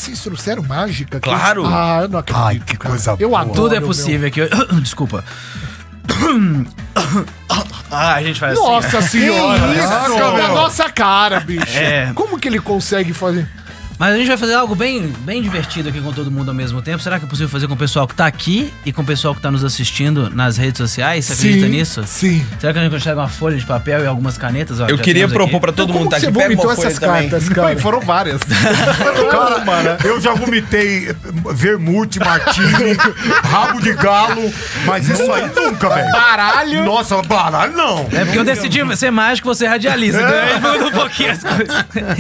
vocês trouxeram mágica aqui? Claro. Ah, eu não acredito. Ai, que coisa Eu boa. adoro. Tudo é possível aqui. Desculpa. A gente faz assim. Nossa senhora. Que isso, Na meu? nossa cara, bicho. É. Como que ele consegue fazer? Mas a gente vai fazer algo bem divertido aqui com todo mundo ao mesmo tempo. Será que é possível fazer com o pessoal que tá aqui e com o pessoal que tá nos assistindo nas redes sociais? Você acredita nisso? Sim. Será que a gente consegue uma folha de papel e algumas canetas? Ó, Eu já queria temos propor aqui. pra todo Como mundo tá que aqui. você Pega uma vomitou folha essas também. cartas, cara? Foram várias. Cara, eu já vomitei vermute, martini, rabo de galo, mas isso aí nunca, velho. Baralho. Nossa, baralho não. É porque eu decidi ser mágico, você radialista. Então aí muda um pouquinho as coisas.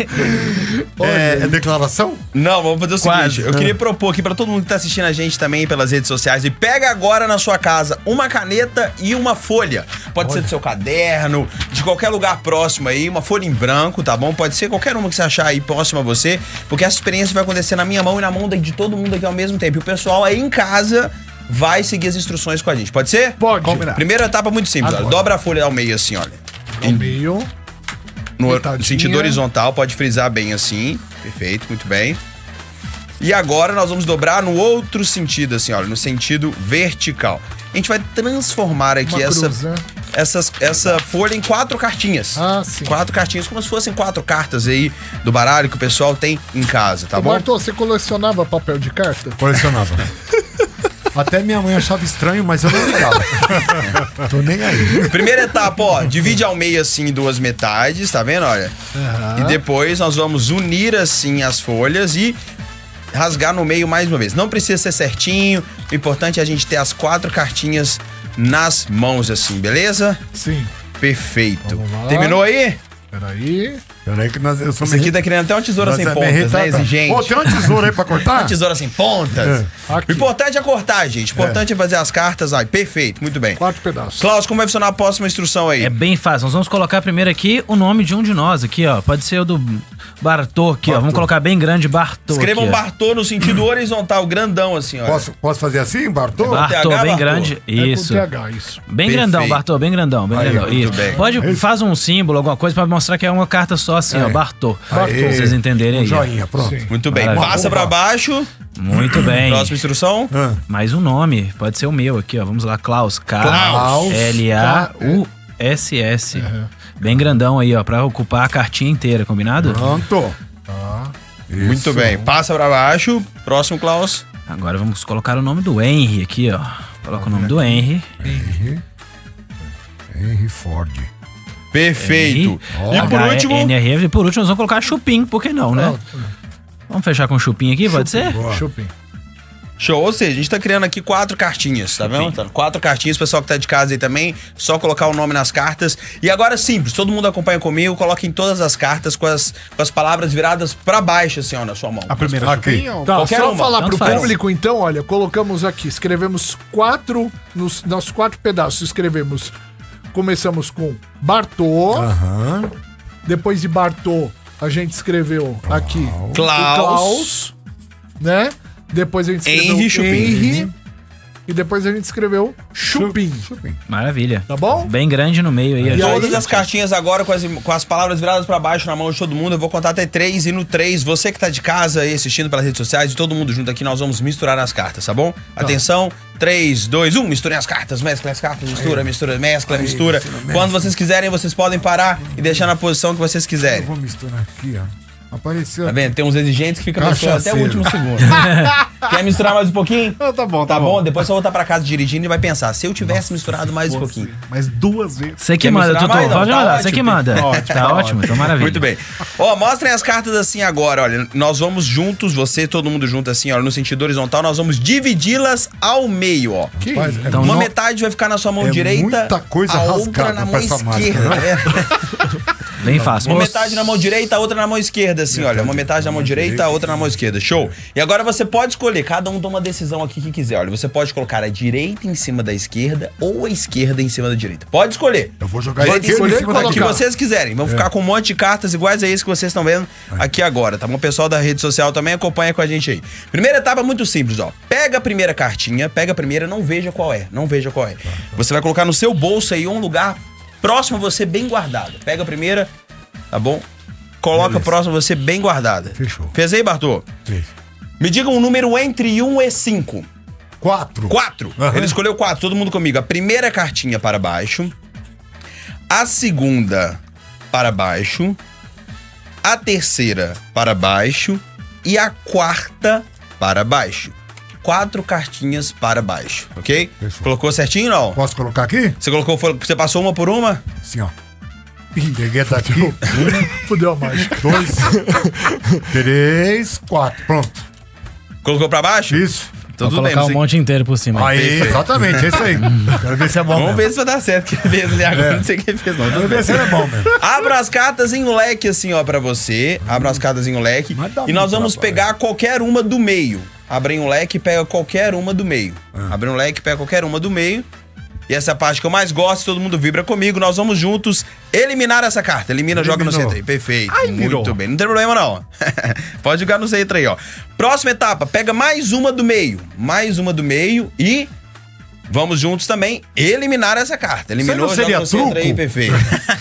É declaração? Não, vamos fazer o Quase. seguinte. Eu queria propor aqui pra todo mundo que tá assistindo a gente também pelas redes sociais. E pega agora na sua casa uma caneta e uma folha. Pode ser do seu caderno, de qualquer lugar próximo aí. Uma folha em branco, tá bom? Pode ser qualquer uma que você achar aí próximo a você. Porque essa experiência vai acontecer na minha mão e na mão de todo mundo aqui ao mesmo tempo. E o pessoal aí em casa vai seguir as instruções com a gente. Pode ser? Pode. Primeira etapa muito simples. Olha. Dobra a folha ao meio assim, olha. No meio. No Metadinha. sentido horizontal, pode frisar bem assim. Perfeito, muito bem. E agora nós vamos dobrar no outro sentido, assim, olha, no sentido vertical. A gente vai transformar aqui Uma cruz, né? essa folha em 4 cartinhas. Ah, sim. 4 cartinhas, como se fossem 4 cartas aí do baralho que o pessoal tem em casa, tá Ô, bom? Bartô, você colecionava papel de carta? Colecionava. Até minha mãe achava estranho, mas eu não ligava. Tô nem aí. Primeira etapa, ó, divide ao meio assim em 2 metades, tá vendo, olha? E depois nós vamos unir assim as folhas e rasgar no meio mais uma vez. Não precisa ser certinho, o importante é a gente ter as 4 cartinhas nas mãos assim, beleza? Sim. Perfeito. Vamos lá. Terminou aí? Peraí. Peraí que eu sou Esse aqui tá querendo até uma tesoura sem pontas, né? Exigente. Ô, tem uma tesoura aí pra cortar? Uma tesoura sem pontas. Aqui. O importante é cortar, gente. O importante é fazer as cartas. Ai, perfeito, muito bem. 4 pedaços. Klaus, como vai funcionar a próxima instrução aí? É bem fácil. Nós vamos colocar primeiro aqui o nome de um de nós aqui, ó. Pode ser o do Bartô aqui, ó. Vamos colocar bem grande Bartô. Escrevam aqui, ó. Bartô no sentido horizontal, grandão assim, ó. Posso fazer assim, Bartô? Bartô, TH, bem Bartô? grande. Isso. É com TH, isso. Bem Perfeito. grandão, Bartô, bem grandão, bem grandão. muito Isso. bem. Pode, faz um símbolo, alguma coisa pra mostrar que é uma carta só assim, ó, Bartô. Pra vocês entenderem aí. ó. Joinha, pronto. Sim. Muito bem. Maravilha. Passa pra baixo. Muito bem. Próxima instrução. Mais um nome, pode ser o meu aqui, ó. Vamos lá, Klaus. Klaus. K-L-A-U-S-S. Bem grandão aí, ó, pra ocupar a cartinha inteira, combinado? Pronto. Muito bem. Passa pra baixo. Próximo, Klaus. Agora vamos colocar o nome do Henry aqui, ó. Coloca o nome do Henry. Henry Ford. Perfeito. E por último... NRF. E por último, nós vamos colocar Chupim, por que não, né? Vamos fechar com Chupim aqui, pode ser? Chupim. Show, ou seja, a gente tá criando aqui 4 cartinhas, tá vendo? 4 cartinhas, pessoal que tá de casa aí também, só colocar o nome nas cartas. E agora simples, todo mundo acompanha comigo, coloquem todas as cartas com as palavras viradas pra baixo, assim, ó, na sua mão. A primeira Aqui. Tá, Qualquer só uma. falar Tanto pro faz. público, então, olha, colocamos aqui, escrevemos 4, nos 4 pedaços, escrevemos, começamos com Bartô, depois de Bartô, a gente escreveu aqui o Klaus, né? Depois a gente escreveu Henry Chupim. Henry, e depois a gente escreveu Chupim, Maravilha. tá bom? Bem grande no meio aí. E ó. Todas as cartinhas agora com as palavras viradas pra baixo na mão de todo mundo. Eu vou contar até 3 e no 3, você que tá de casa aí assistindo pelas redes sociais e todo mundo junto aqui, nós vamos misturar as cartas, tá bom? Atenção, 3, 2, 1, misturem as cartas, mesclem as cartas, mistura, mescla, mistura. Quando vocês quiserem, vocês podem parar e deixar na posição que vocês Eu quiserem. vou misturar aqui, ó. Apareceu. Tá vendo? Tem uns exigentes que ficam misturando até o Cachaceiro. último segundo. Quer misturar mais um pouquinho? Tá bom, Tá bom? Depois você voltar pra casa dirigindo e vai pensar, se eu tivesse misturado mais um pouquinho. Mas 2 vezes. Você que Quer manda, misturar Tutu. mais? Não, Pode tá mandar, ótimo. você que manda. Tá ótimo, então maravilha. Muito bem. Ó, mostrem as cartas assim agora, olha. Nós vamos juntos, você, todo mundo junto assim, olha, no sentido horizontal, nós vamos dividi-las ao meio, ó. Rapaz, é Então, Uma não- metade vai ficar na sua mão É direita, muita coisa a outra rasgada na pra mão essa esquerda. máscara, né? Bem fácil. Uma metade na mão direita, a outra na mão esquerda, assim, olha. Uma metade na mão direita, a outra na mão esquerda. Show. E agora você pode escolher, cada um toma uma decisão aqui que quiser. Olha, você pode colocar a direita em cima da esquerda ou a esquerda em cima da direita. Pode escolher. Eu vou jogar a Pode esquerda em escolher cima o daqui. que vocês quiserem. Vamos ficar com um monte de cartas iguais a esse que vocês estão vendo aqui agora, tá bom? O pessoal da rede social também acompanha com a gente aí. Primeira etapa muito simples, ó. Pega a primeira cartinha, pega a primeira, não veja qual é. Não veja qual é. Você vai colocar no seu bolso aí um lugar próximo a você, bem guardado. Pega a primeira, tá bom? Coloca próximo a você, bem guardada. Fechou. Fez aí, Bartô? Fez. Me diga um número entre 1 e 5. 4. 4. Ele escolheu 4, todo mundo comigo. A primeira cartinha para baixo. A segunda para baixo. A terceira para baixo. E a quarta para baixo. 4 cartinhas para baixo, ok? Fechou. Colocou certinho ou não? Posso colocar aqui? Você passou uma por uma? Assim, ó. Peguei daqui. Fudeu a mágica. 2, 3, 4. Pronto. Colocou pra baixo? Isso. Vou Tudo colocar bem. um monte inteiro por cima. Aí, exatamente, é isso aí. Quero ver se é bom Vamos mesmo. ver se vai dar certo. Quem fez ali agora, não sei quem fez não. Quero Tudo ver bem. se é bom mesmo. Abra as cartas em um leque assim, ó, pra você. Abra as cartas em um leque. Mas dá E nós muito vamos trabalho. pegar qualquer uma do meio. Abre um leque e pega qualquer uma do meio. Abre um leque e pega qualquer uma do meio. E essa é a parte que eu mais gosto, todo mundo vibra comigo. Nós vamos juntos eliminar essa carta. Elimina, joga no centro aí. Perfeito. Muito bem. Não tem problema, não. Pode jogar no centro aí, ó. Próxima etapa. Pega mais uma do meio. Mais uma do meio e vamos juntos também eliminar essa carta. Eliminou, Isso aí joga não no seria centro aí. truco? Perfeito.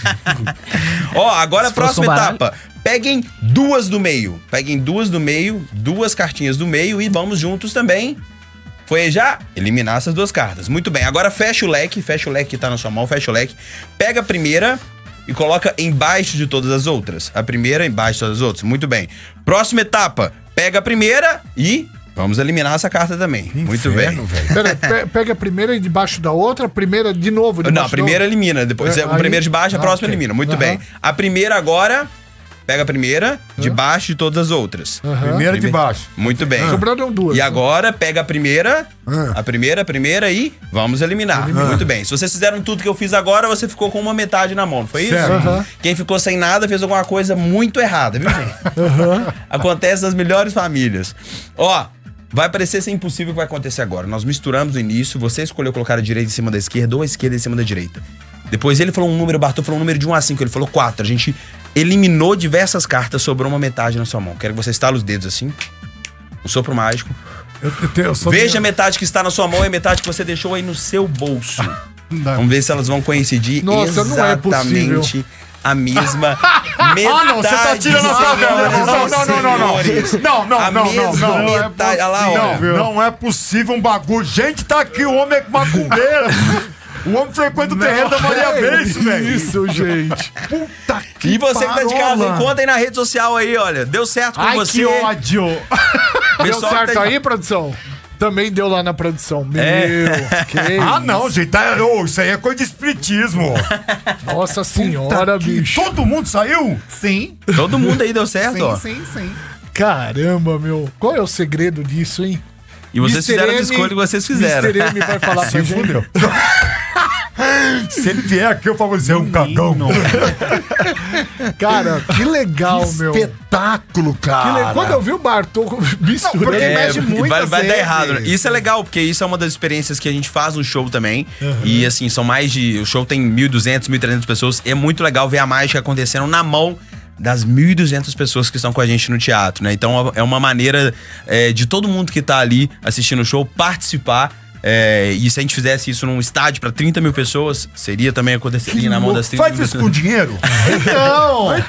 Ó, agora a Se fosse próxima um baralho. etapa. Peguem 2 do meio. Peguem 2 do meio. 2 cartinhas do meio e vamos juntos também. Foi aí já? Eliminar essas 2 cartas. Muito bem. Agora fecha o leque que tá na sua mão. Fecha o leque. Pega a primeira e coloca embaixo de todas as outras. A primeira embaixo de todas as outras. Muito bem. Próxima etapa. Pega a primeira e vamos eliminar essa carta também. Muito bem. Inferno, velho. Pera, pega a primeira e debaixo da outra, a primeira de novo. Não, a debaixo da primeira outra. elimina. Depois É, o aí- primeiro de baixo, a próxima ok. elimina. Muito Aham. bem. A primeira agora. Pega a primeira, debaixo de todas as outras. Aham. Primeira de baixo. Muito bem. Sobraram 2. E agora, pega a primeira Ah. a primeira e vamos eliminar. Muito bem. Se vocês fizeram tudo que eu fiz agora, você ficou com uma metade na mão, não foi isso? Certo. Aham. Quem ficou sem nada fez alguma coisa muito errada, viu, gente? Acontece nas melhores famílias. Ó, vai parecer ser impossível o que vai acontecer agora. Nós misturamos no início, você escolheu colocar a direita em cima da esquerda ou a esquerda em cima da direita. Depois ele falou um número, o Bartô falou um número de 1 a 5, ele falou 4. A gente eliminou diversas cartas, sobrou uma metade na sua mão. Quero que você estale os dedos assim. O sopro mágico. Eu sou Veja a metade que está na sua mão e a metade que você deixou aí no seu bolso. Não. Vamos ver se elas vão coincidir Nossa, não é exatamente possível. a mesma metade. Ah, não, você tá tirando a sua senhoras Não, e não. senhores. Não, A mesma não. metade. Olha lá, ó. Não é possível um bagulho. Gente, tá aqui, o homem é macumbeiro. O homem frequenta o terreno da Maria Beijo, velho. Isso, gente. Puta que E você que tá de casa, parola. conta aí na rede social aí, olha. Deu certo com Ai, você. que ódio. Deu Pessoal que certo tá- aí, produção? Também deu lá na produção. Meu, É. que Ah, não, gente. Isso aí é coisa de espiritismo. Nossa senhora, Puta que- bicho. Todo mundo saiu? Sim, Todo mundo aí deu certo, ó. sim. Caramba, meu. Qual é o segredo disso, hein? E vocês Mr. fizeram a M, escolha que vocês fizeram. Mr. M vai falar pra Se gente. fudeu. Se ele vier aqui, eu falo dizer um cagão. Cara, que legal, meu. Que Espetáculo, cara. Quando eu vi o Bartô misturando... porque mexe porque muitas vai dar vezes. errado. Isso é legal, porque isso é uma das experiências que a gente faz no show também. E assim, são mais de... O show tem 1.200, 1.300 pessoas. É muito legal ver a mágica acontecendo na mão das 1.200 pessoas que estão com a gente no teatro, né? Então é uma maneira de todo mundo que tá ali assistindo o show participar. E se a gente fizesse isso num estádio pra 30 mil pessoas, seria também aconteceria na mão das 30 Faz mil isso pessoas. com dinheiro? Não!